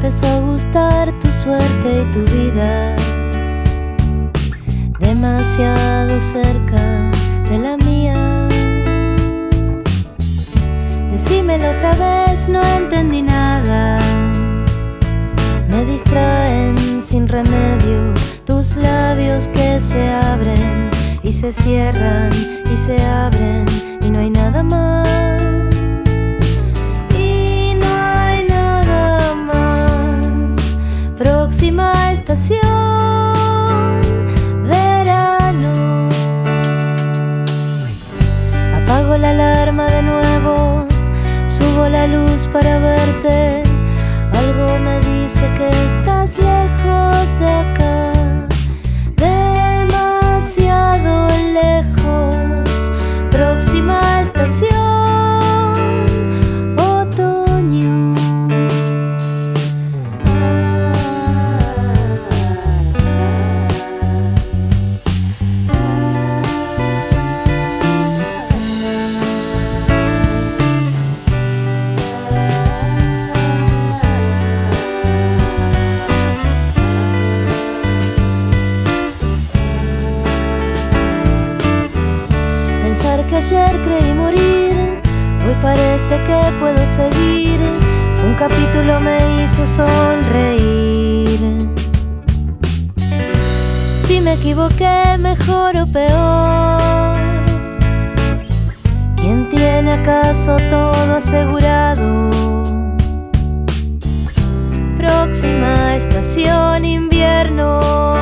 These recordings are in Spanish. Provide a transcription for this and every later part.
empezó a gustar tu suerte y tu vida, demasiado cerca de la mía. Decímelo otra vez, no entendí nada. Me distraen sin remedio tus labios que se abren y se cierran y se abren y no hay nada más. Y no hay nada más. Próxima estación, verano. Apago la alarma de nuevo, subo la luz para verte. Algo me dice que estás lejos de acá, demasiado lejos. Próxima estación, otoño. Pensar que ayer creí morir, hoy parece que puedo seguir. Un capítulo me hizo sonreír. Si me equivoqué, mejor o peor, ¿quién tiene acaso todo asegurado? Próxima estación, invierno.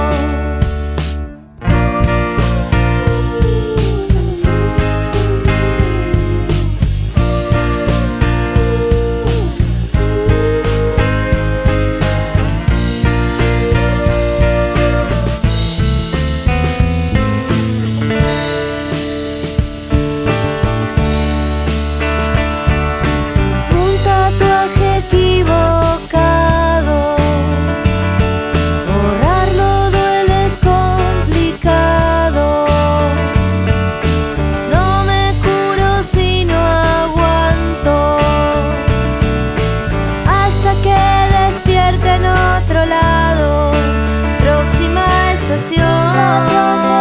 Próxima estación.